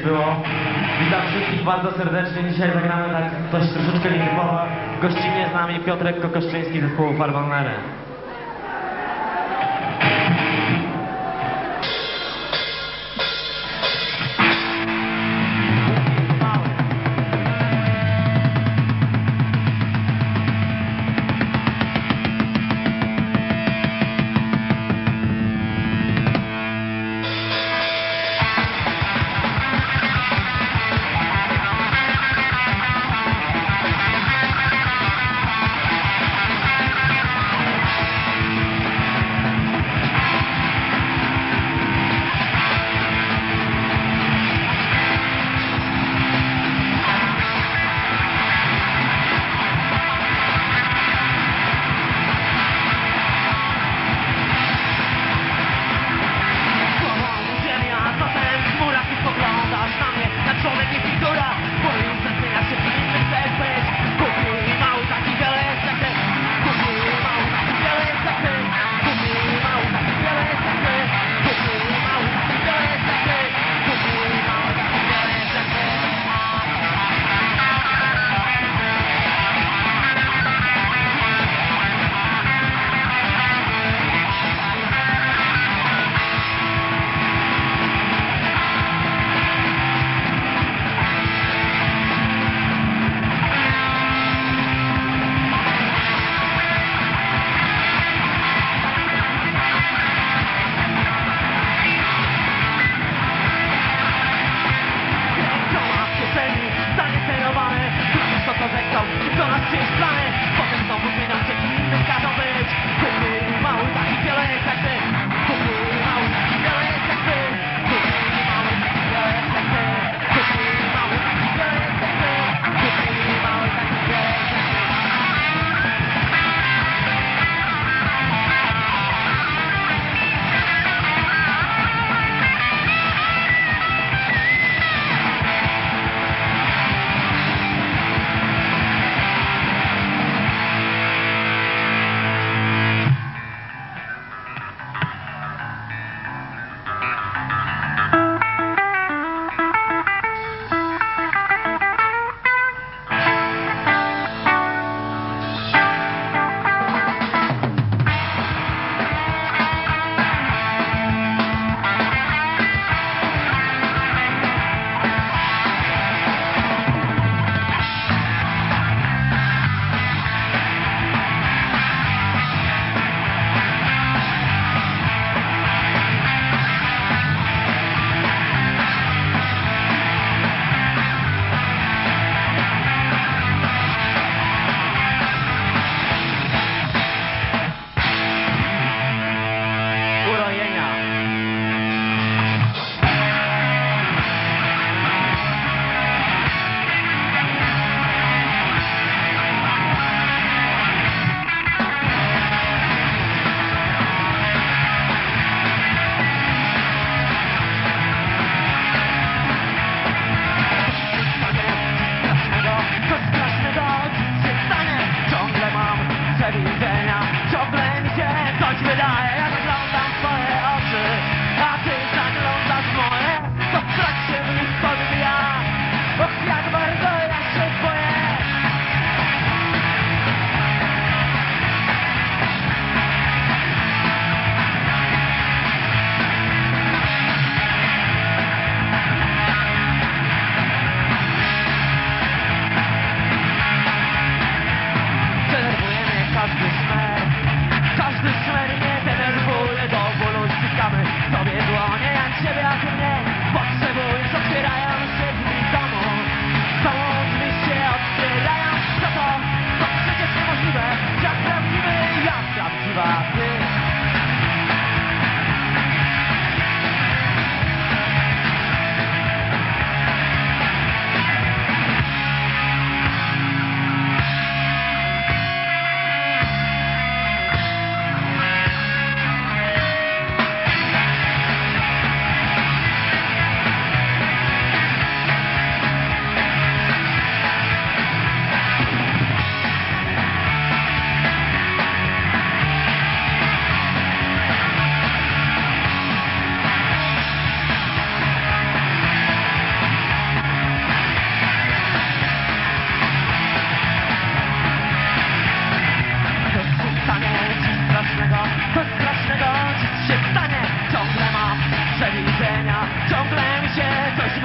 było. Witam wszystkich bardzo serdecznie. Dzisiaj zagramy tak coś troszeczkę nietypowo. Gościnnie z nami Piotrek Kokoszczyński z zespołu Farbanlery.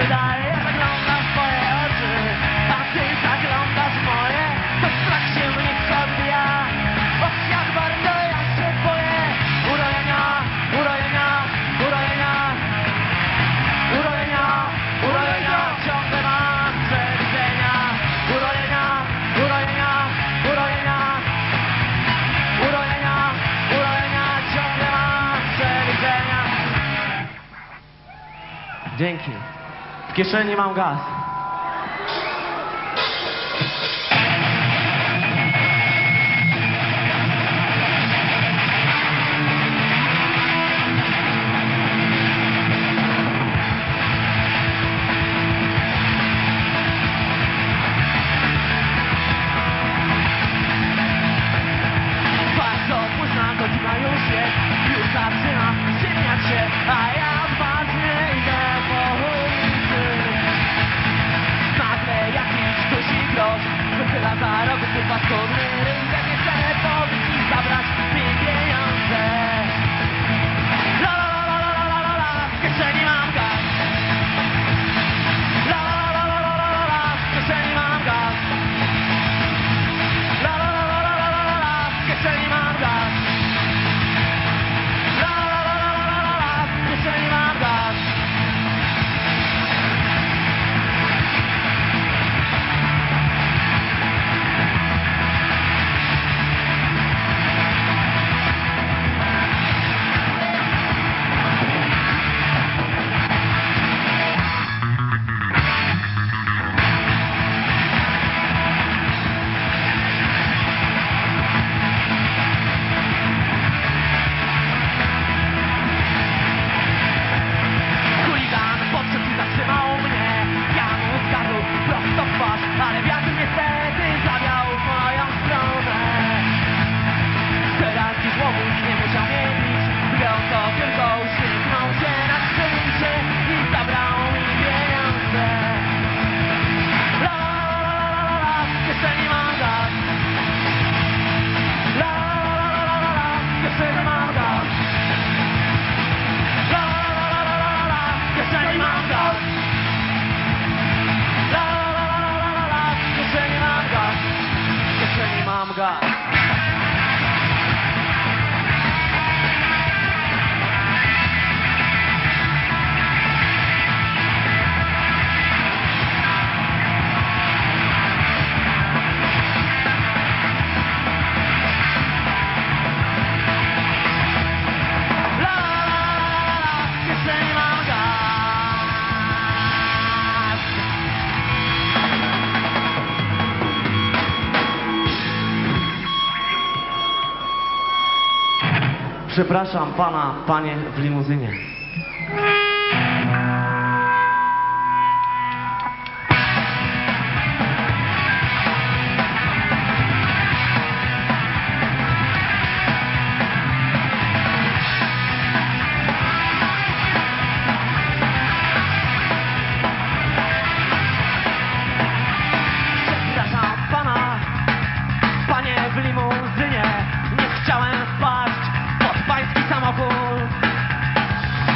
wydaje. Ja zaglądam w twoje oczy, a ty zaglądasz w moje. To strach się w nich odbija. Och, jak bardzo ja się boję. Urojenia, urojenia, urojenia. Urojenia, urojenia, ciągle mam przewidzenia. Urojenia, urojenia, urojenia. Urojenia, urojenia, ciągle mam przewidzenia. Dzięki. W kieszeni mam gaz. Bardzo późna godzina już jest, już zaczyna ciemniać się, a ja odważnie idę po ulicy. Nagle jakiś duży grosz wychyla za rogu swój paskudny rynek. Nie chcę pobić i zabrać mi pieniądze. La la la la la la la la, w kieszeni mam gaz. La la la la la la la, w kieszeni mam gaz. La la la la la la la, w kieszeni mam gaz. La la la la la la la, w kieszeni mam gaz. Chuligan podszedł i zatrzymał mnie. Ja mu zgadł prosto w twarz, ale wiatr niestety zawiał w moją stronę. Teraz dziś łobuz nie musiał mnie bić, wyjątko tylko uśmiechnął się, nakrzywił się i zabrał mi pieniądze. La la la la la la, w kieszeni mam gaz. La la la la la la, w kieszeni mam gaz. La la la la la la, w kieszeni mam gaz. La la la la la la, w kieszeni mam gaz. W kieszeni mam gaz. La la la la la, w kieszeni mam gaz. Przepraszam pana, panie w limuzynie. Przepraszam pana, panie w limuzynie. Nie chciałem wpaść pod pański samochód.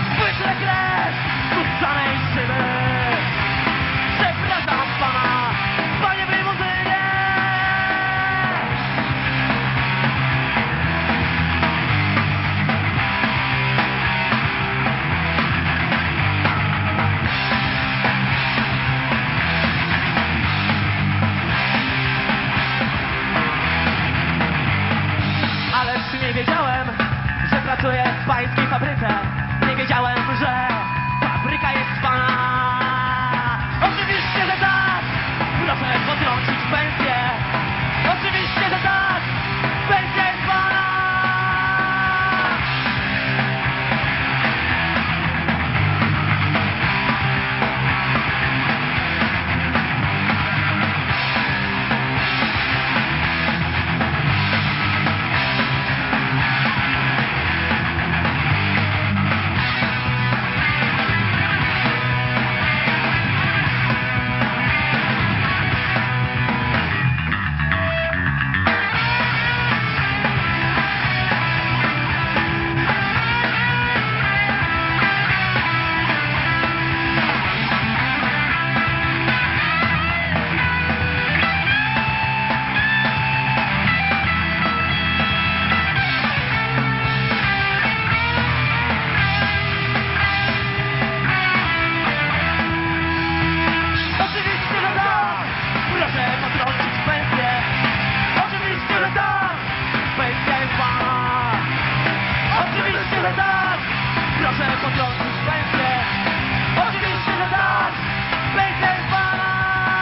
potrącić pensję. Oczywiście, że tak! Pensja jest pana!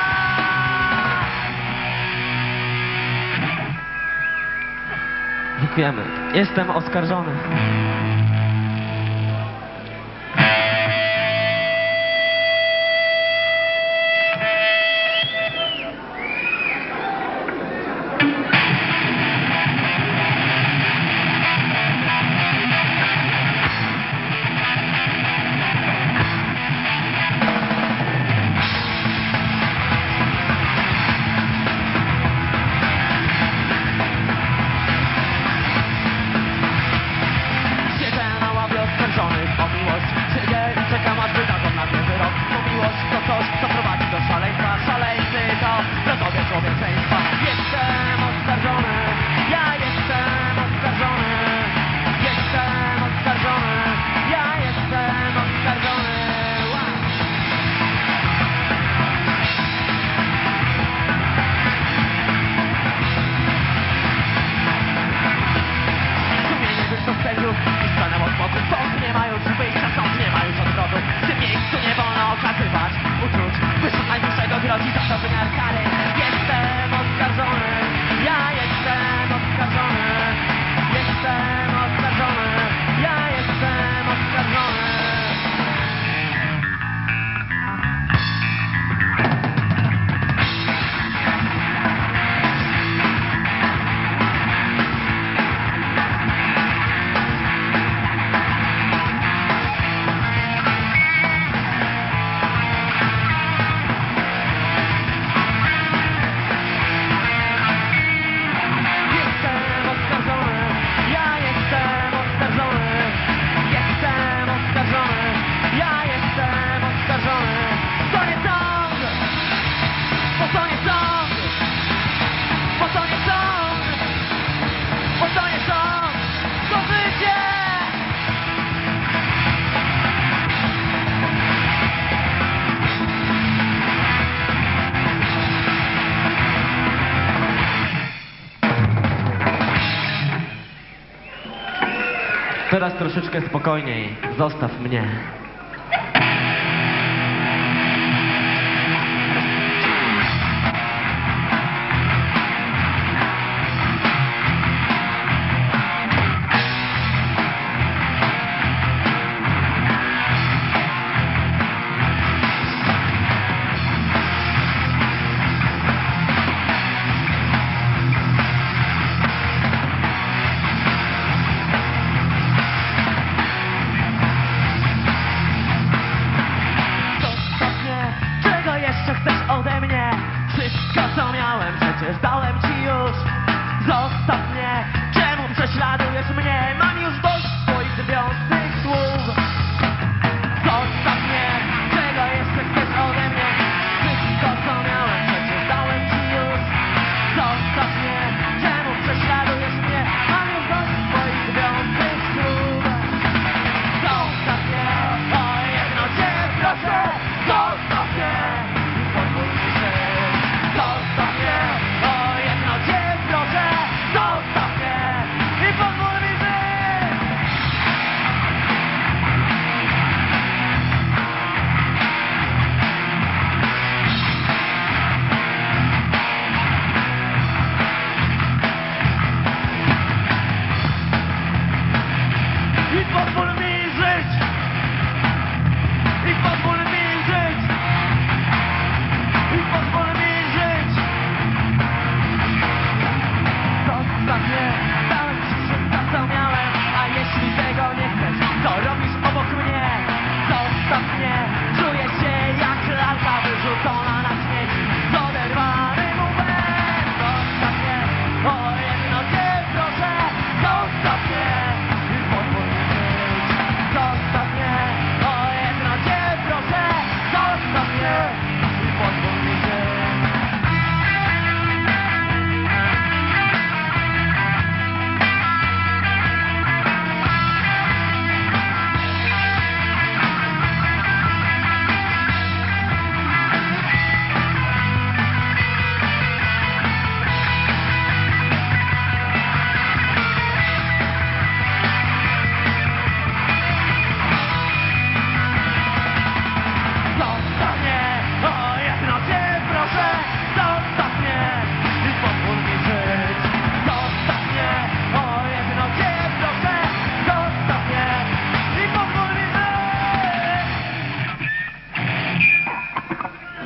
Dziękujemy. Jestem oskarżony. Teraz troszeczkę spokojniej. Zostaw mnie.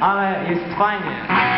ale jest fajnie.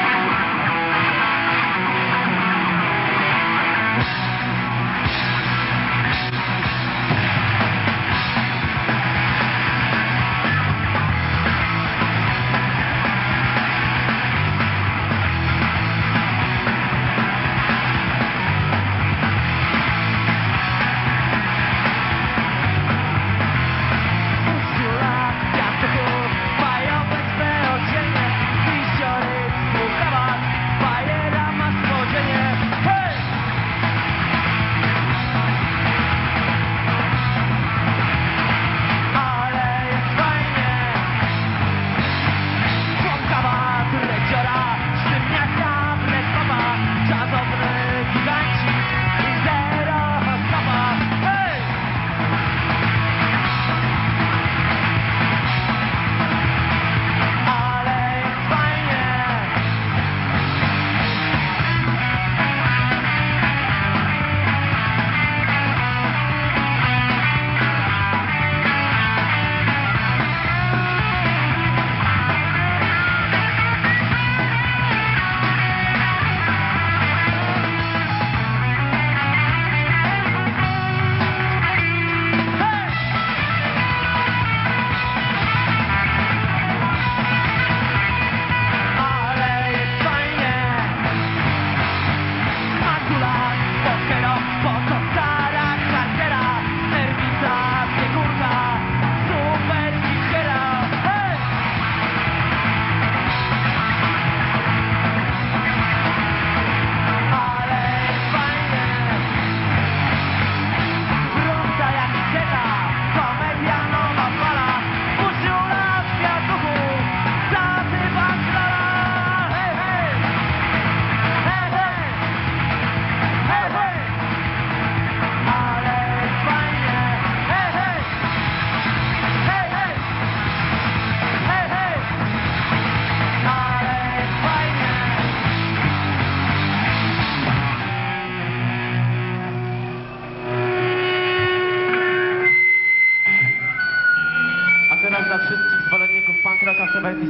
Teraz dla wszystkich zwolenników punk rocka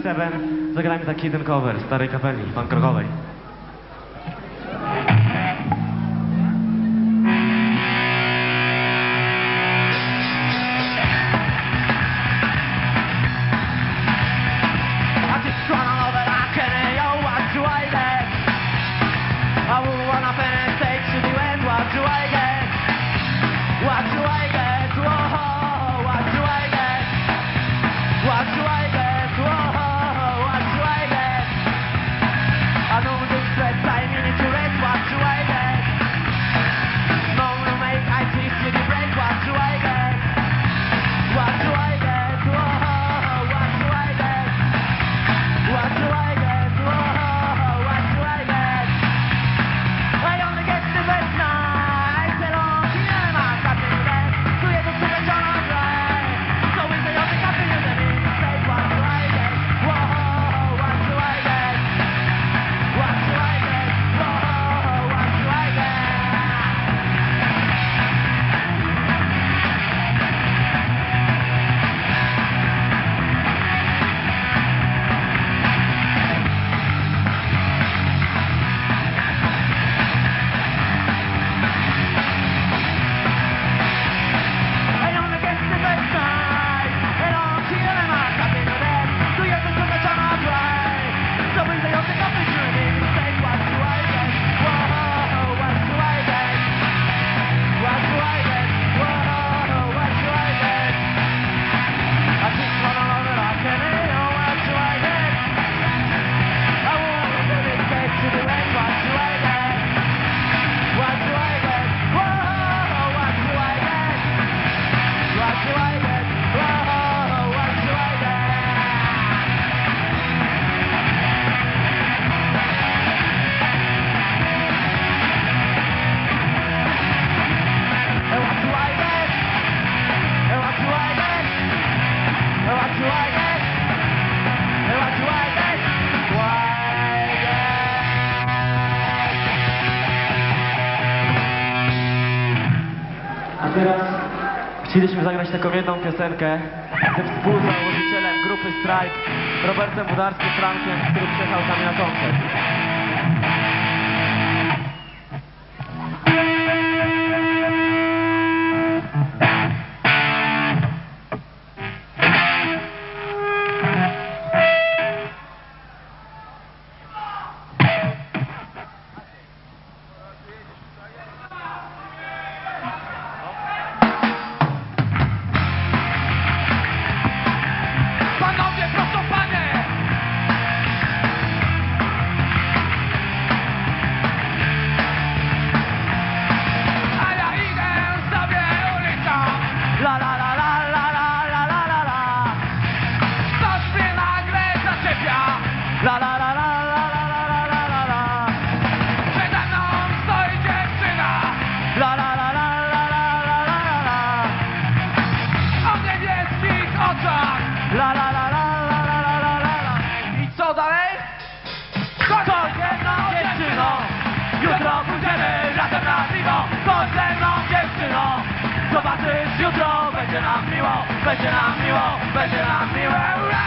77 zagrajmy taki jeden cover starej kapeli punk rockowej. What do I get? Whoa, what do I get? I know zagrać taką jedną piosenkę ze współzałożycielem grupy Strike, Robertem Budarskim Frankiem, który przyjechał z nami na koncert. La la la la la la la la la la. Przede mną stoi dziewczyna. La la la la la la la la la. O niebieskich oczach. La la la la la la la la la. I co dalej? Chodź ze mną dziewczyno. Jutro pójdziemy razem na piwo. Chodź ze mną dziewczyno. Zobaczysz, jutro będzie nam miło. Będzie nam miło, będzie nam miło. Ura!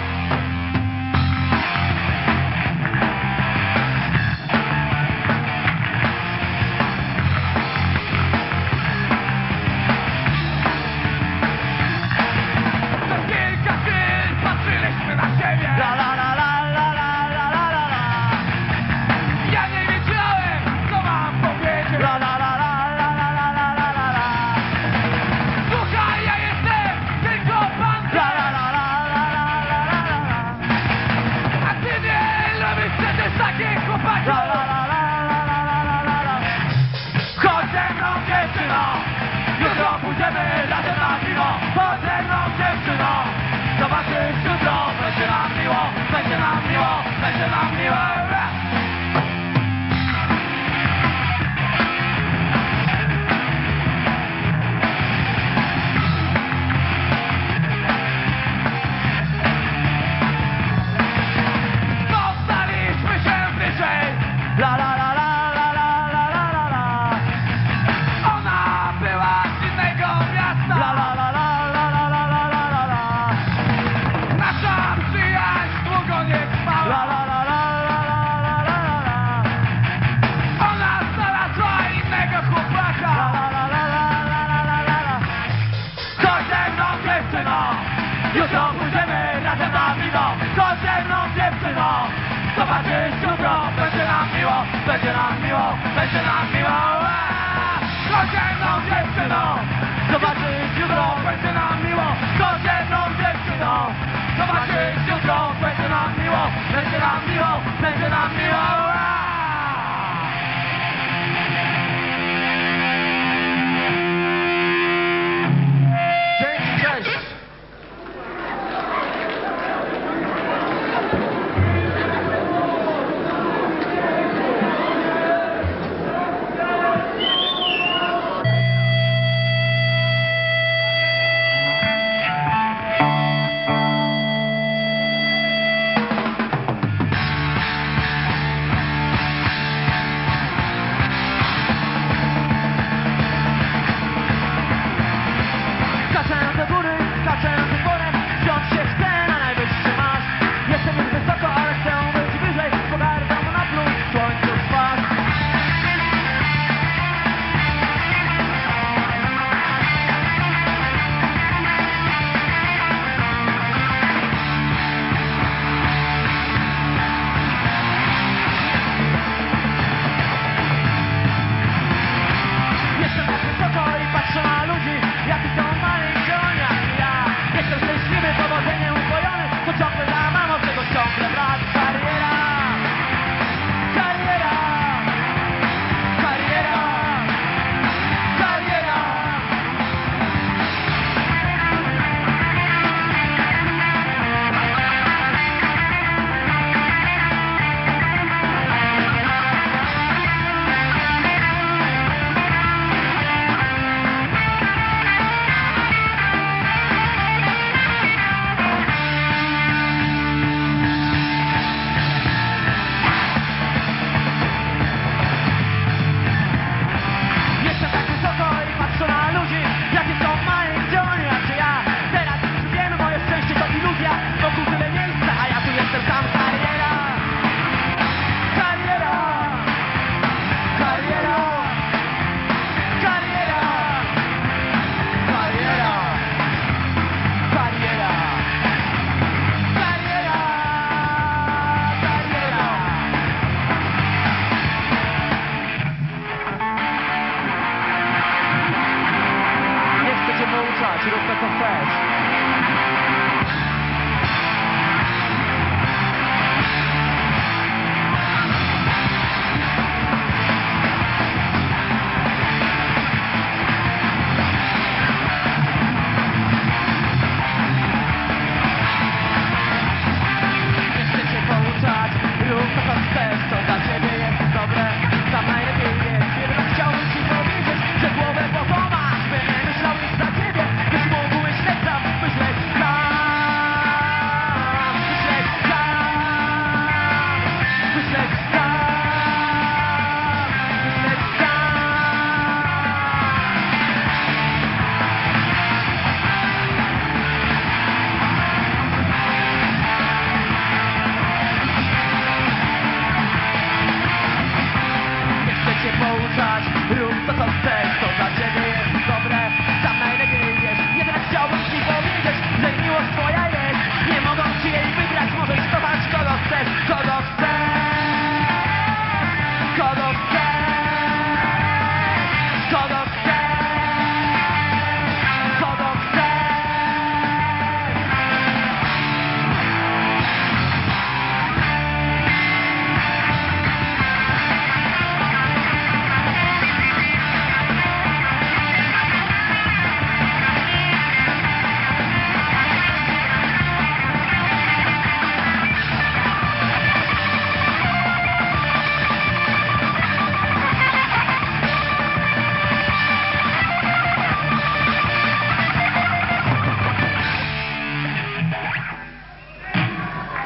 La la la la la la la la la la. Ja nie wiedziałem, co mam powiedzieć. La la la la la la la la la la la. Słuchaj, ja jestem tylko pan. La la la la la la la la la la. A ty nie lubisz przecież takich chłopaków. La la la la la la la la la la. Chodź ze mną dziewczyno. Jutro pójdziemy razem na piwo. Chodź ze mną dziewczyno. Zobaczysz, jutro będzie nam miło, będzie nam miło, będzie nam miło. Dostaliśmy się bliżej. La la la la la la la la la la. Ona była z innego miasta. La la la la la la la la la la la. Nasza przyjaźń długo nie trwała. La la la la la la la la la la. Ona znalazła innego chłopaka. La la la la la la la la la la. Chodź ze mną dziewczyno. Jutro pójdziemy razem na piwo. Chodź ze mną dziewczyno. Zobaczysz, jutro będzie nam miło. Będzie nam miło, będzie nam miło. Chodź ze mną dziewczyno. Zobaczysz, jutro będzie nam miło. Chodź ze mną dziewczyno. Zobaczysz, jutro będzie nam miło. Będzie nam miło, będzie nam miło. Dzięki, cześć.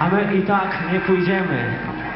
a my i tak nie pójdziemy.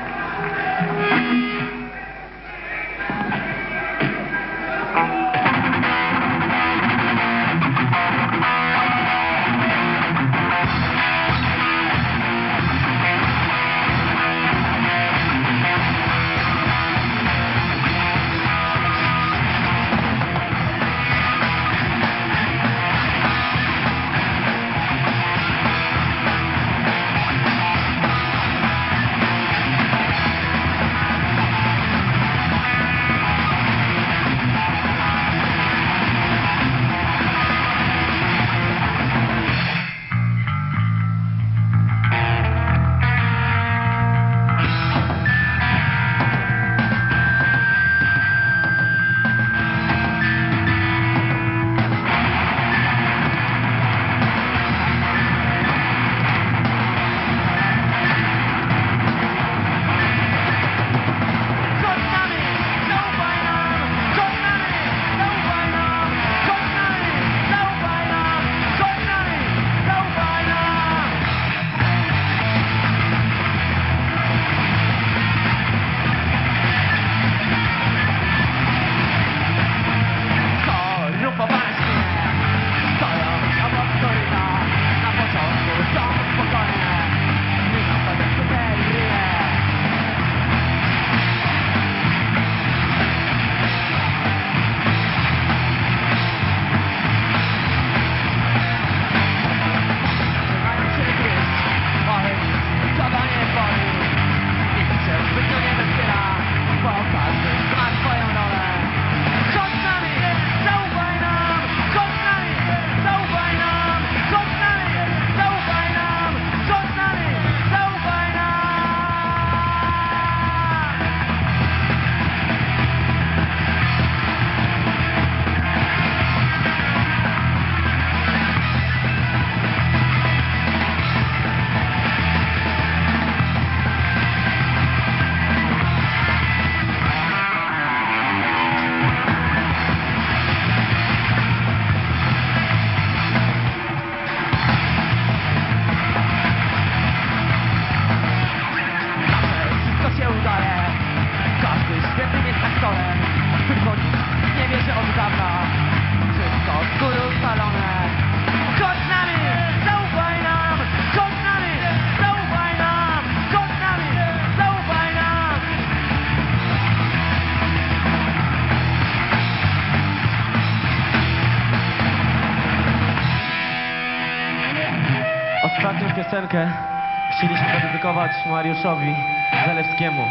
Ostatnią piosenkę chcieliśmy zadedykować Mariuszowi Zalewskiemu.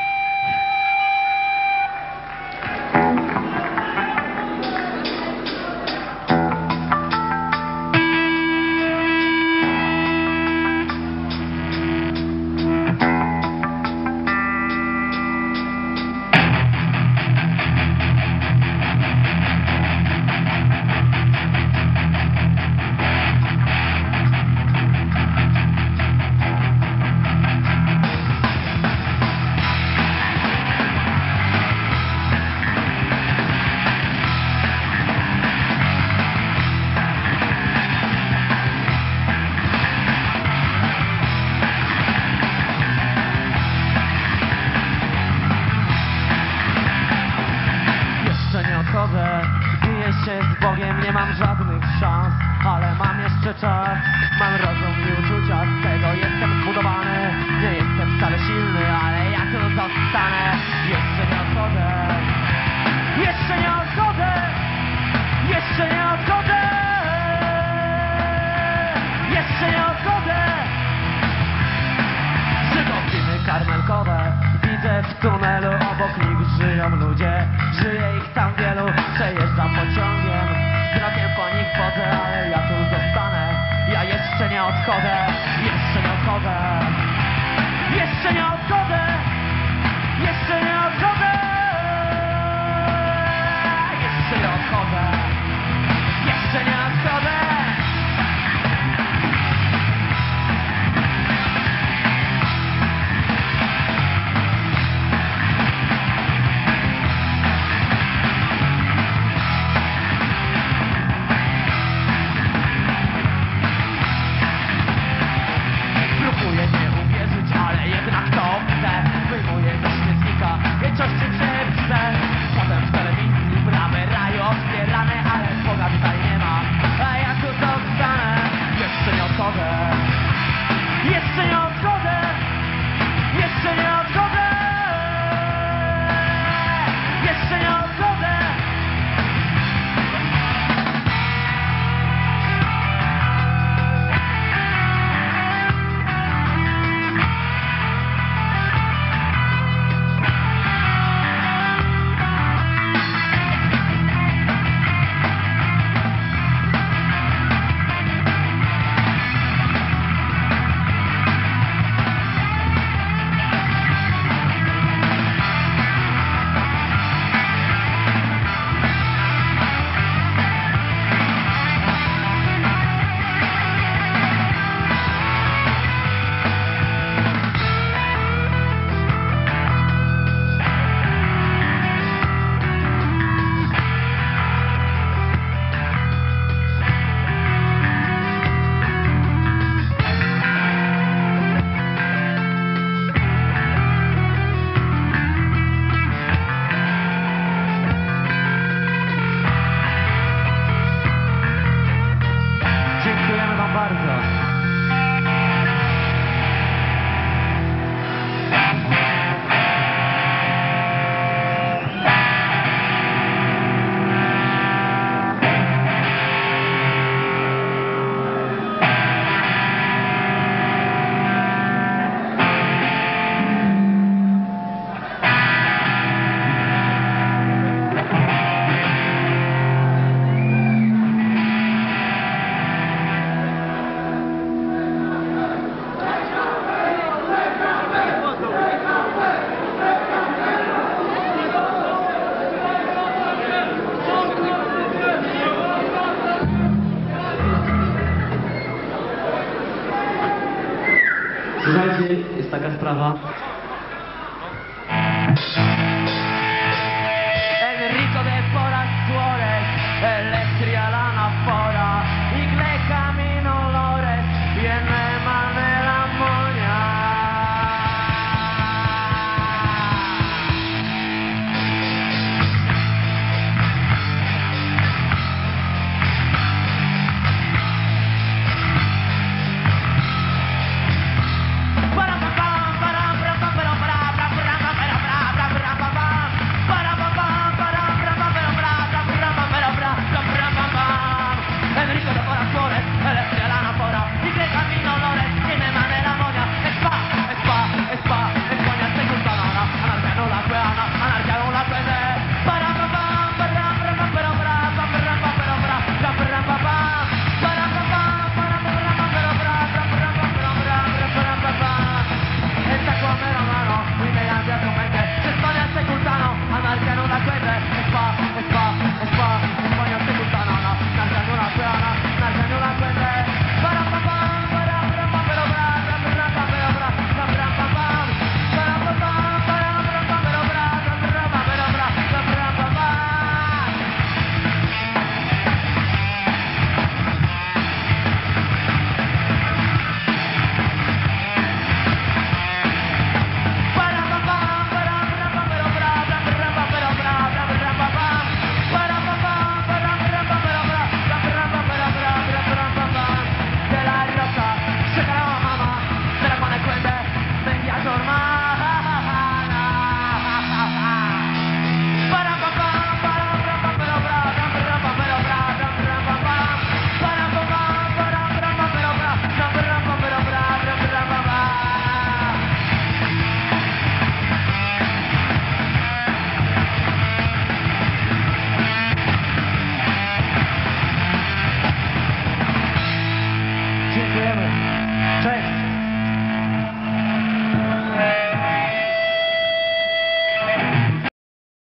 Biję się z Bogiem, nie mam żadnych szans, ale mam jeszcze czas. Mam rozum i uczucia, z tego jestem zbudowany. Nie jestem wcale silny, ale ja tu zostanę. Jeszcze nie odchodzę, jeszcze nie odchodzę, jeszcze nie odchodzę, jeszcze nie odchodzę. Żydowiny karmelkowe widzę w tunelu, obok nich żyją ludzie, żyje ich tam wielu. Przejeżdżam pociągiem, wzrokiem po nich chodzę, ale ja tu zostanę. Ja jeszcze nie odchodzę, jeszcze nie odchodzę, jeszcze nie odchodzę, jeszcze nie odchodzę, jeszcze nie odchodzę, jeszcze nie odchodzę. Próbuję nie uwierzyć Słuchajcie, jest taka sprawa.